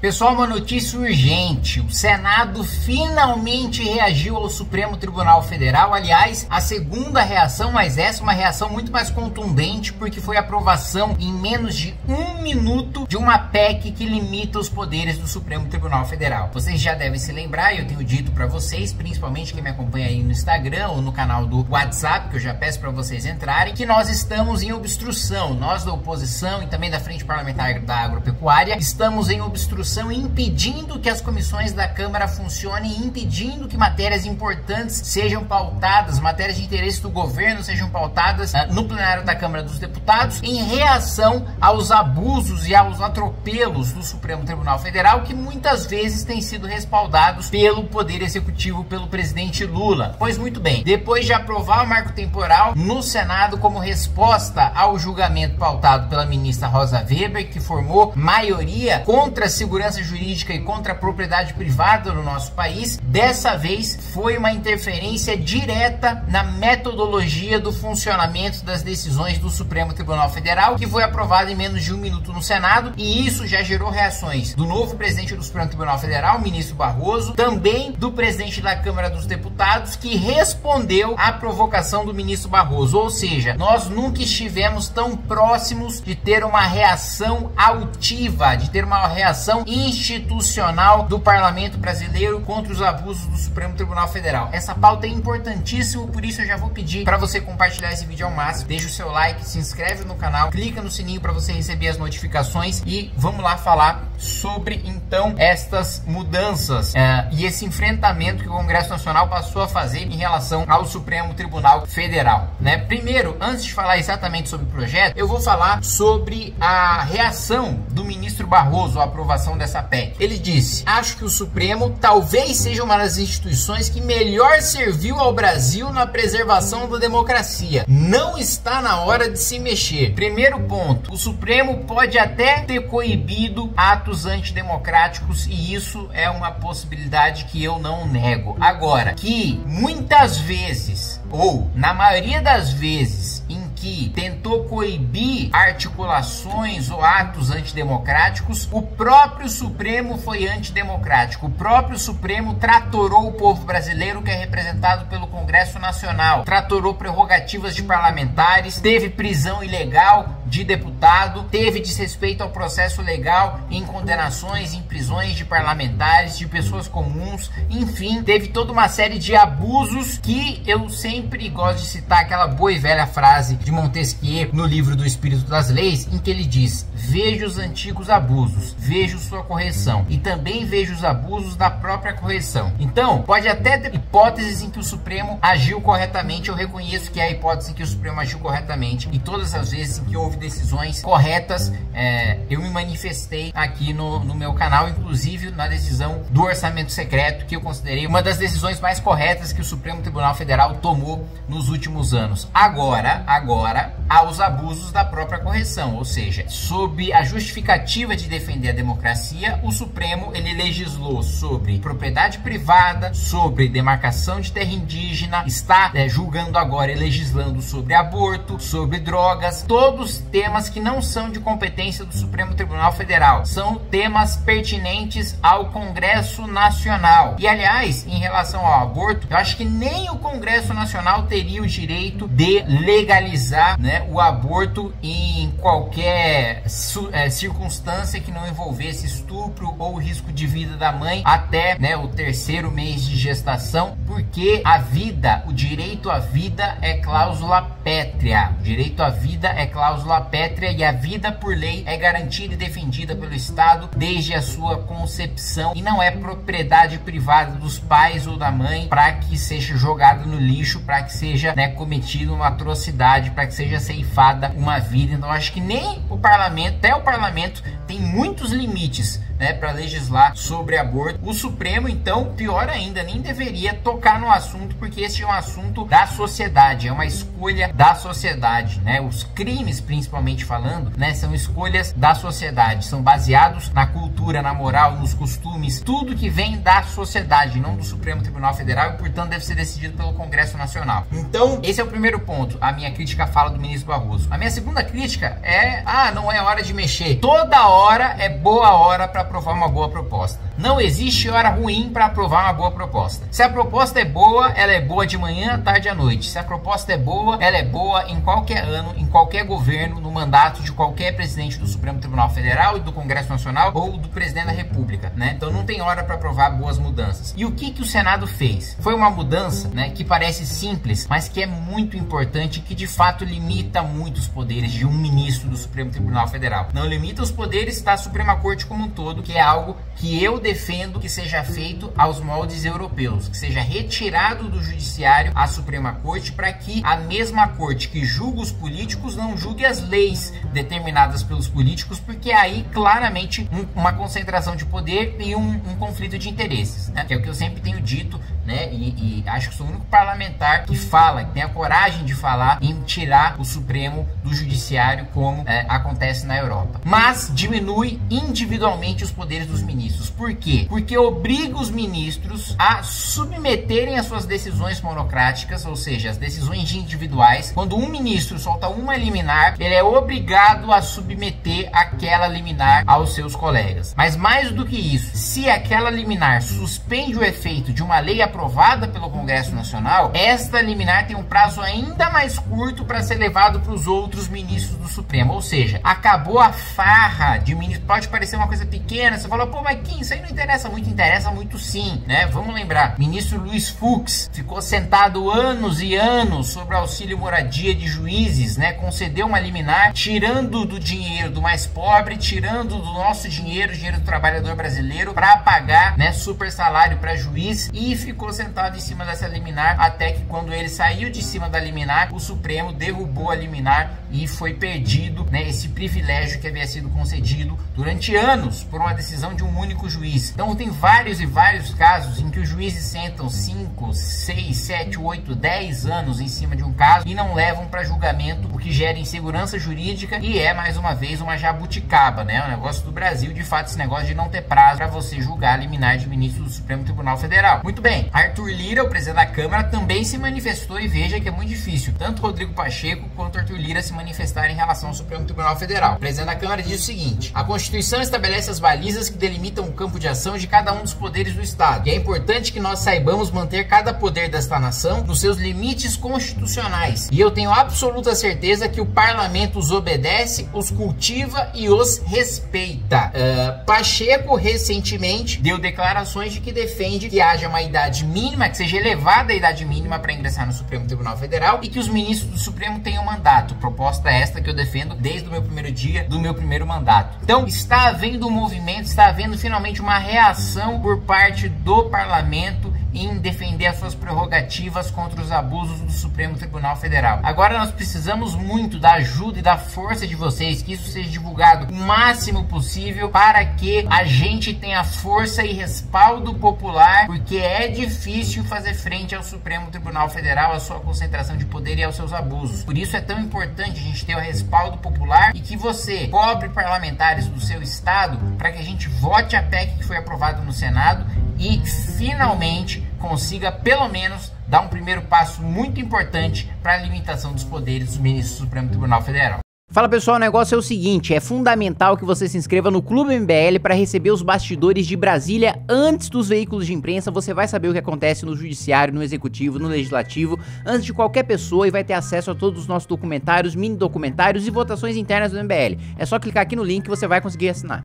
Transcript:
Pessoal, uma notícia urgente. O Senado finalmente reagiu ao Supremo Tribunal Federal. Aliás, a segunda reação, mas essa é uma reação muito mais contundente, porque foi a aprovação em menos de 1 minuto de uma PEC que limita os poderes do Supremo Tribunal Federal. Vocês já devem se lembrar, eu tenho dito para vocês, principalmente quem me acompanha aí no Instagram ou no canal do WhatsApp, que eu já peço para vocês entrarem, que nós estamos em obstrução. Nós da oposição e também da Frente Parlamentar da Agropecuária estamos em obstrução, impedindo que as comissões da Câmara funcionem, impedindo que matérias importantes sejam pautadas, matérias de interesse do governo sejam pautadas no plenário da Câmara dos Deputados, em reação aos abusos e aos atropelos do Supremo Tribunal Federal, que muitas vezes têm sido respaldados pelo Poder Executivo, pelo presidente Lula. Pois muito bem, depois de aprovar o marco temporal no Senado como resposta ao julgamento pautado pela ministra Rosa Weber, que formou maioria contra a segurança jurídica e contra a propriedade privada no nosso país, dessa vez foi uma interferência direta na metodologia do funcionamento das decisões do Supremo Tribunal Federal, que foi aprovada em menos de 1 minuto no Senado, e isso já gerou reações do novo presidente do Supremo Tribunal Federal, o ministro Barroso, também do presidente da Câmara dos Deputados, que respondeu à provocação do ministro Barroso. Ou seja, nós nunca estivemos tão próximos de ter uma reação altiva, de ter uma reação institucional do parlamento brasileiro contra os abusos do Supremo Tribunal Federal. Essa pauta é importantíssima, por isso eu já vou pedir para você compartilhar esse vídeo ao máximo, deixa o seu like, se inscreve no canal, clica no sininho para você receber as notificações e vamos lá falar sobre então estas mudanças e esse enfrentamento que o Congresso Nacional passou a fazer em relação ao Supremo Tribunal Federal, né? Primeiro, antes de falar exatamente sobre o projeto, eu vou falar sobre a reação do ministro Barroso à aprovação dessa PEC. Ele disse: acho que o Supremo talvez seja uma das instituições que melhor serviu ao Brasil na preservação da democracia. Não está na hora de se mexer. Primeiro ponto, o Supremo pode até ter coibido atos antidemocráticos e isso é uma possibilidade que eu não nego. Agora, que muitas vezes, ou na maioria das vezes, em que tentou coibir articulações ou atos antidemocráticos, o próprio Supremo foi antidemocrático. O próprio Supremo tratorou o povo brasileiro, que é representado pelo Congresso Nacional, tratorou prerrogativas de parlamentares, teve prisão ilegal de deputado, teve desrespeito ao processo legal em condenações, em prisões de parlamentares, de pessoas comuns, enfim, teve toda uma série de abusos que eu sempre gosto de citar aquela boa e velha frase de Montesquieu no livro do Espírito das Leis, em que ele diz: vejo os antigos abusos, vejo sua correção e também vejo os abusos da própria correção. Então, pode até ter hipóteses em que o Supremo agiu corretamente, eu reconheço que há hipótese em que o Supremo agiu corretamente, e todas as vezes em que houve decisões corretas, eu me manifestei aqui no meu canal, inclusive na decisão do orçamento secreto, que eu considerei uma das decisões mais corretas que o Supremo Tribunal Federal tomou nos últimos anos. Agora, há os abusos da própria correção, ou seja, sob a justificativa de defender a democracia, o Supremo ele legislou sobre propriedade privada, sobre demarcação de terra indígena, está julgando agora e legislando sobre aborto, sobre drogas, todos temas que não são de competência do Supremo Tribunal Federal, são temas pertinentes ao Congresso Nacional. E aliás, em relação ao aborto, eu acho que nem o Congresso Nacional teria o direito de legalizar, né, o aborto em qualquer circunstância que não envolvesse estupro ou risco de vida da mãe até, né, o 3º mês de gestação, porque a vida, o direito à vida é cláusula pétrea. O direito à vida é cláusula pétrea e a vida por lei é garantida e defendida pelo Estado desde a sua concepção e não é propriedade privada dos pais ou da mãe para que seja jogado no lixo, para que seja, né, cometida uma atrocidade, para que seja ceifada uma vida. Então acho que nem o parlamento, até o parlamento tem muitos limites, né, para legislar sobre aborto. O Supremo, então, pior ainda, nem deveria tocar no assunto, porque esse é um assunto da sociedade, é uma escolha da sociedade, né? Os crimes, principalmente falando, né, são escolhas da sociedade, são baseados na cultura, na moral, nos costumes, tudo que vem da sociedade, não do Supremo Tribunal Federal, e portanto deve ser decidido pelo Congresso Nacional. Então, esse é o primeiro ponto, a minha crítica à fala do ministro Barroso. A minha segunda crítica é: não é hora de mexer. Toda hora é boa hora para aprovar uma boa proposta. Não existe hora ruim para aprovar uma boa proposta. Se a proposta é boa, ela é boa de manhã, tarde e à noite. Se a proposta é boa, ela é boa em qualquer ano, em qualquer governo, no mandato de qualquer presidente do Supremo Tribunal Federal, do Congresso Nacional ou do presidente da República, né? Então não tem hora para aprovar boas mudanças. E o que o Senado fez? Foi uma mudança, né, que parece simples, mas que é muito importante, que de fato limita muito os poderes de um ministro do Supremo Tribunal Federal. Não limita os poderes da Suprema Corte como um todo, que é algo que eu defendo que seja feito aos moldes europeus, que seja retirado do judiciário a Suprema Corte, para que a mesma corte que julga os políticos não julgue as leis determinadas pelos políticos, porque aí claramente uma concentração de poder e um conflito de interesses, né? Que é o que eu sempre tenho dito, né? E acho que sou o único parlamentar que fala, que tem a coragem de falar em tirar o Supremo do judiciário, como acontece na Europa. Mas diminui individualmente os poderes dos ministros. Por quê? Porque obriga os ministros a submeterem as suas decisões monocráticas, ou seja, as decisões individuais. Quando um ministro solta uma liminar, ele é obrigado a submeter aquela liminar aos seus colegas. Mas mais do que isso, se aquela liminar suspende o efeito de uma lei aprovada pelo Congresso Nacional, esta liminar tem um prazo ainda mais curto para ser levado para os outros ministros do Supremo. Ou seja, acabou a farra de ministro. Pode parecer uma coisa pequena, você fala, pô, mas Kim, isso aí não interessa muito sim, né? Vamos lembrar, ministro Luiz Fux ficou sentado anos e anos sobre auxílio moradia de juízes, né? Concedeu uma liminar, tirando do dinheiro do mais pobre, tirando do nosso dinheiro, o dinheiro do trabalhador brasileiro, para pagar, né, super salário para juiz, e ficou sentado em cima dessa liminar, até que quando ele saiu de cima da liminar, o Supremo derrubou a liminar e foi perdido, né, esse privilégio que havia sido concedido durante anos por uma decisão de um único juiz. Então tem vários e vários casos em que os juízes sentam 5, 6, 7, 8, 10 anos em cima de um caso e não levam para julgamento, o que gera insegurança jurídica e é, mais uma vez, uma jabuticaba, né? O negócio do Brasil, de fato, esse negócio de não ter prazo para você julgar liminar de ministro do Supremo Tribunal Federal. Muito bem, Arthur Lira, o presidente da Câmara, também se manifestou, e veja que é muito difícil tanto Rodrigo Pacheco quanto Arthur Lira se manifestarem em relação ao Supremo Tribunal Federal. O presidente da Câmara diz o seguinte: a Constituição estabelece as balizas que delimitam o campo de ação de cada um dos poderes do Estado, e é importante que nós saibamos manter cada poder desta nação nos seus limites constitucionais, e eu tenho absoluta certeza que o parlamento os obedece, os cultiva e os respeita. Pacheco recentemente deu declarações de que defende que haja uma idade mínima, que seja elevada a idade mínima para ingressar no Supremo Tribunal Federal, e que os ministros do Supremo tenham mandato. Proposta esta que eu defendo desde o meu primeiro dia do meu primeiro mandato. Então está havendo um movimento, está havendo finalmente uma reação por parte do parlamento em defender as suas prerrogativas contra os abusos do Supremo Tribunal Federal. Agora nós precisamos muito da ajuda e da força de vocês, que isso seja divulgado o máximo possível para que a gente tenha força e respaldo popular, porque é difícil fazer frente ao Supremo Tribunal Federal, à sua concentração de poder e aos seus abusos. Por isso é tão importante a gente ter o respaldo popular e que você cobre parlamentares do seu estado para que a gente vote a PEC que foi aprovada no Senado e finalmente consiga pelo menos dar um primeiro passo muito importante para a limitação dos poderes dos ministros do Supremo Tribunal Federal. Fala pessoal, o negócio é o seguinte, é fundamental que você se inscreva no Clube MBL para receber os bastidores de Brasília antes dos veículos de imprensa. Você vai saber o que acontece no judiciário, no executivo, no legislativo, antes de qualquer pessoa, e vai ter acesso a todos os nossos documentários, mini documentários e votações internas do MBL. É só clicar aqui no link que você vai conseguir assinar.